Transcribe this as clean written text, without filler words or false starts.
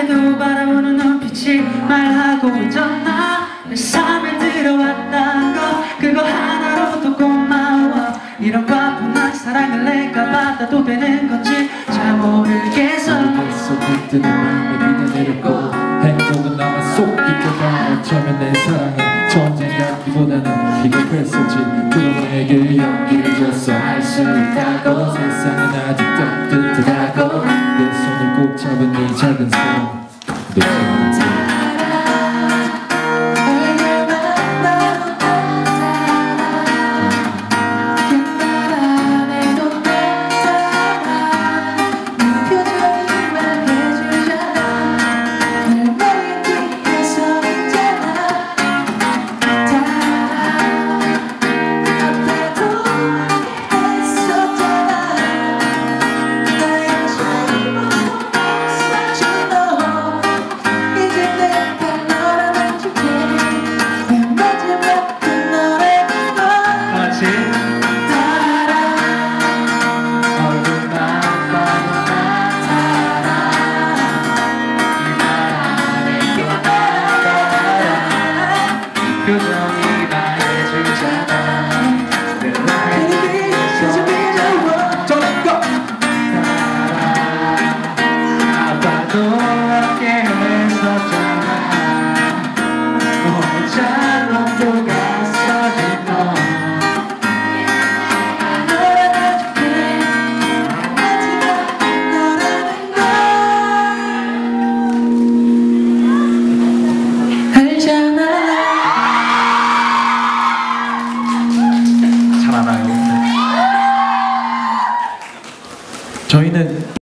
그래도 바라보는 눈빛이 말하고 있잖아. 내 삶에 들어왔단 거 그거 하나로도 고마워. 이런 과분한 사랑을 내가 받아도 되는 건지 잘 모르겠어. 그때는 마음에 비가 내렸고 행복은 나만 속 깊어가. 어쩌면 내 사랑은 전쟁 같기보다는 비겁했었지. 그런 내게 용기를 줬어. 할 수 있다고. 세상은 아직 따뜻하다고. 내 손을 꼭 잡은 네 작은 손 놓지 마. 표정이 다 해주잖아. 내 나에게 있어 저거 아빠도 함께 했었잖아. 혼자 롱도 갔어진 너. 저희는